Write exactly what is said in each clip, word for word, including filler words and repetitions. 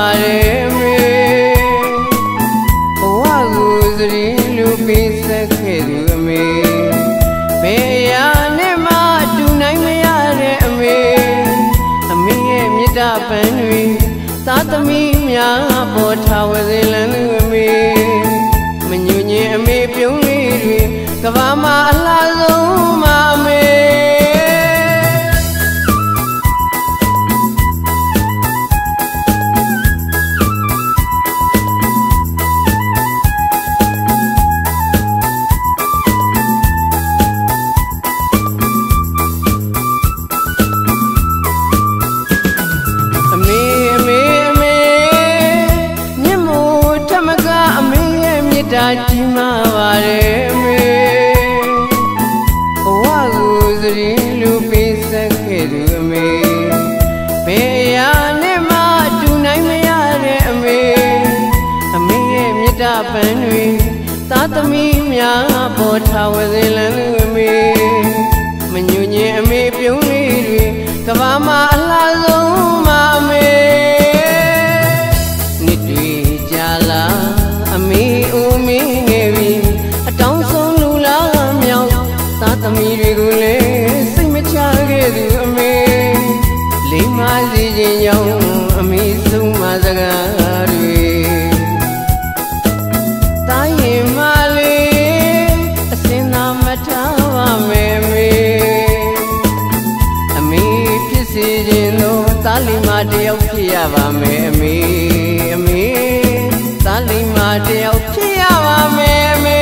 ပါတယ်မေဘဝကိုစရင်လူပေးဆက်ခဲ့သူအမေဘယ်ရာနဲ့မှတူနိုင်မရတဲ့အမေအမေရဲ့မြတ်တာပန်းတွေသားသမီးများပေါ်ထားဝစေလန်းသူအမေမညူညင်အမေပြုံးလေးတွေကဘာမှာအလားဆုံးမအမေဒါကြီးမာပါတယ်မေဘဝကိုစရင်လူပေးဆက်ခဲ့သူအမေဘယ်ရာနဲ့မှတူနိုင်မရတဲ့အမေအမေရဲ့မြတ်တာပန်းတွေသားသမီးများပေါ်ထားဝစေလန်းသူအမေမညူညင်အမေပြုံးလေးတွေကဘာမှာအလားဆုံးမအမေနှစ်တွေကြာလာအမေဦးမင်းငယ်ပြီအတောင်းဆုံးလူလားမြောက်သားသမီးတွေကိုလည်းစိတ်မချခဲ့သူအမေလိမ္မာစီခြင်းကြောင့်အမေဆုံးမစကားတွေတာရင်မလေးအစင်သာမထားပါမယ်မေအမေဖြစ်စေခြင်းတော့သားလိမ္မာတယောက်ဖြစ်ရပါမယ်အမေအမေသားလိမ္မာတယောက်ဖြစ်ရပါမယ်မေ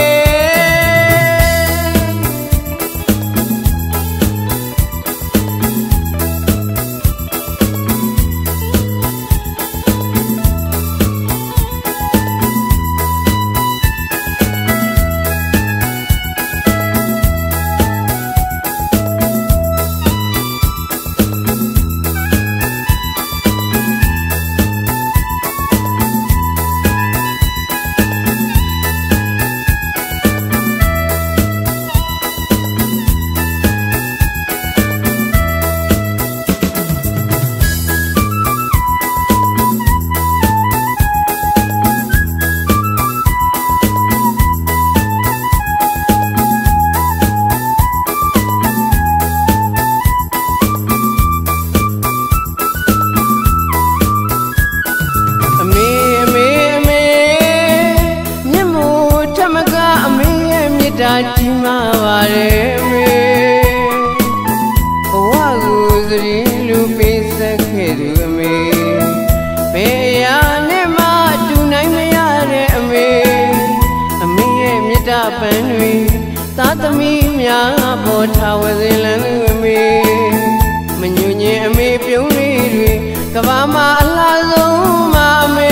ဒါကြီးမာပါတယ်မေဘဝကိုစရင်လူပေးဆက်ခဲ့သူအမေဘယ်ရာနဲ့မှတူနိုင်မရတဲ့အမေအမေရဲ့မြတ်တာပန်းတွေသားသမီးများပေါ်ထားဝစေလန်းသူအမေမညူညင်အမေပြုံးလေးတွေကဘာမှာအလားဆုံးမအမေ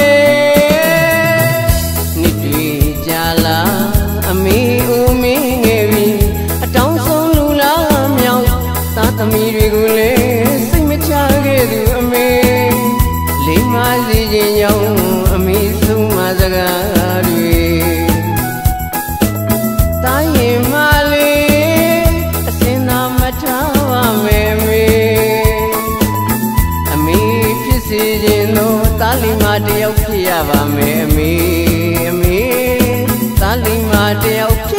နှစ်တွေကြာလာအမေဦးမင်းငယ်ပြီအတောင်းဆုံးလူလားမြောက်သားသမီးတွေကိုလည်းစိတ်မချခဲ့သူအမေလိမ္မာစီခြင်းကြောင့်အမေဆုံးမစကားတွေတာရင်မလေးအစင်သာမထားပါမယ်မေအမေဖြစ်စေခြင်းတော့သားလိမ္မာတယောက်ဖြစ်ရပါမယ်အမေအမေသားလိမ္မာတယောက်